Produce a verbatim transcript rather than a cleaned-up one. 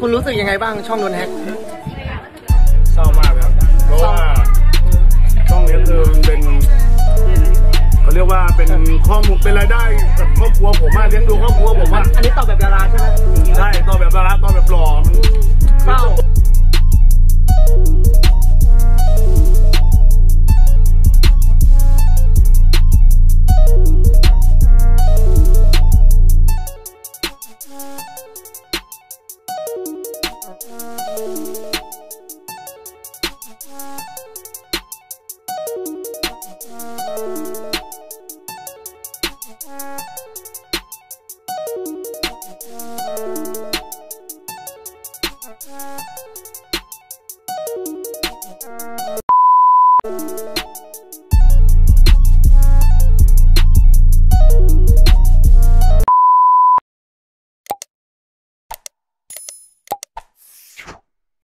คุณรู้สึกยังไงบ้างช่องโดนแฮกเศร้ามากครับเพราะว่าช่องนี้คือมันเป็นเขาเรียกว่าเป็นข้อมูลเป็นรายได้กับครอบครัวผมมากเลี้ยงดูครอบครัวผมมากอันนี้ตอบแบบดาราใช่ไหมใช่ตอบแบบดาราตอบแบบหล่อมันเศร้า